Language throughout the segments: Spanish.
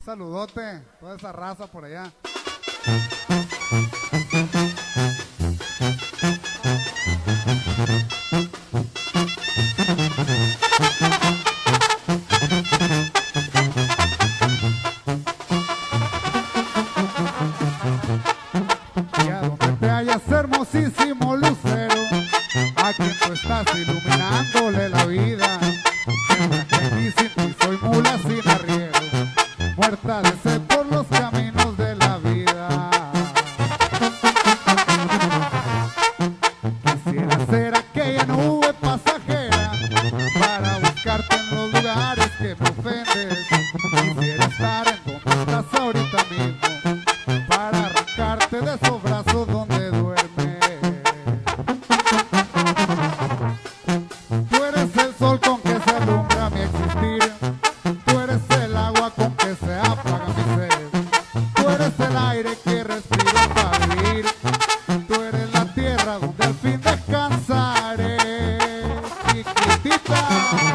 saludote, toda esa raza por allá. Y a donde te hallas, hermosísimo lucero, a quien tú estás iluminándole la vida. Aquí sin ti soy mula sin arriero, muerta de sed por los caminos de la vida. Quisiera ser aquella nube pasajera para buscarte en los lugares que me ofendes. Quisiera estar en donde estás ahorita mismo para arrancarte de esos brazos donde duermes. Tú eres el sol con que se alumbra mi existir, tú eres el agua con que se apaga mi sed, tú eres el aire que respiro para vivir, tú eres la tierra donde al fin descansaré, chiquitita.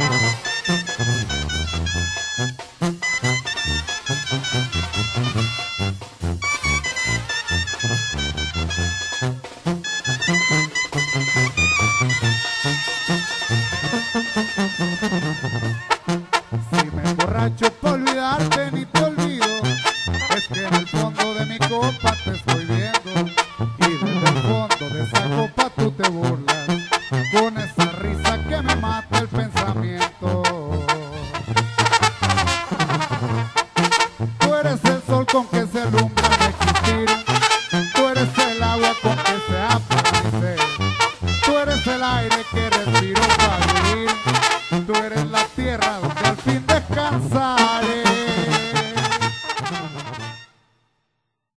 Si me emborracho por olvidarte ni te olvido, es que en el fondo de mi copa te estoy viendo, y desde el fondo de esa copa tú te burlas con esa risa que me mata el pensamiento. Tú eres el sol con que